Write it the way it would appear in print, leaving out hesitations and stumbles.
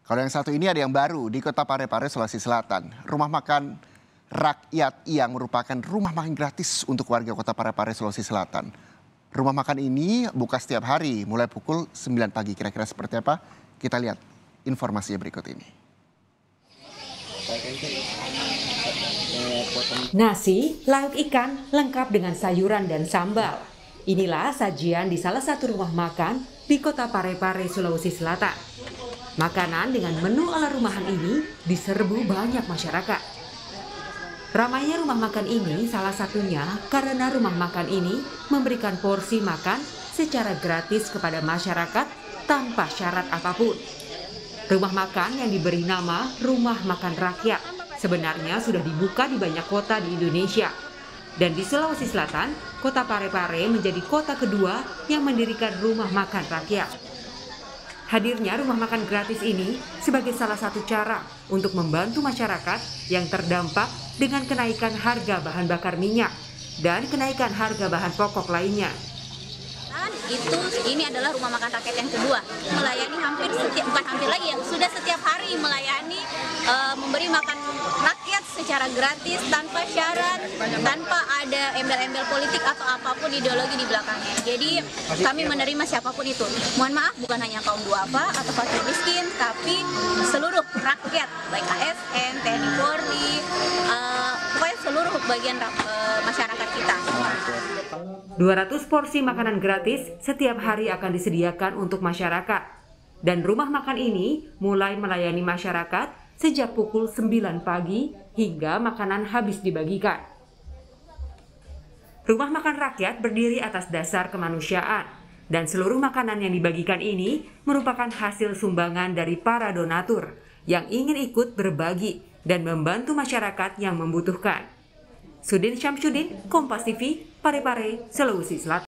Kalau yang satu ini ada yang baru di Kota Parepare, Sulawesi Selatan. Rumah makan rakyat yang merupakan rumah makan gratis untuk warga Kota Parepare, Sulawesi Selatan. Rumah makan ini buka setiap hari mulai pukul 9 pagi. Kira-kira seperti apa? Kita lihat informasinya berikut ini. Nasi, lauk ikan, lengkap dengan sayuran dan sambal. Inilah sajian di salah satu rumah makan di Kota Parepare, Sulawesi Selatan. Makanan dengan menu ala rumahan ini diserbu banyak masyarakat. Ramainya rumah makan ini salah satunya karena rumah makan ini memberikan porsi makan secara gratis kepada masyarakat tanpa syarat apapun. Rumah makan yang diberi nama Rumah Makan Rakyat sebenarnya sudah dibuka di banyak kota di Indonesia. Dan di Sulawesi Selatan, Kota Parepare menjadi kota kedua yang mendirikan rumah makan rakyat. Hadirnya rumah makan gratis ini sebagai salah satu cara untuk membantu masyarakat yang terdampak dengan kenaikan harga bahan bakar minyak dan kenaikan harga bahan pokok lainnya. Ini adalah rumah makan rakyat yang kedua, melayani sudah setiap hari melayani, memberi makan rakyat secara gratis tanpa syarat, tanpa ada embel-embel politik atau apapun ideologi di belakangnya. Jadi kami menerima siapapun itu. Mohon maaf, bukan hanya kaum duafa atau fakir miskin, tapi seluruh rakyat, baik ASN, TNI Polri, pokoknya seluruh bagian masyarakat kita. 200 porsi makanan gratis setiap hari akan disediakan untuk masyarakat. Dan rumah makan ini mulai melayani masyarakat sejak pukul 9 pagi hingga makanan habis dibagikan. Rumah makan rakyat berdiri atas dasar kemanusiaan dan seluruh makanan yang dibagikan ini merupakan hasil sumbangan dari para donatur yang ingin ikut berbagi dan membantu masyarakat yang membutuhkan. Sudin Syamsuddin, Kompas TV, Parepare, Sulawesi Selatan.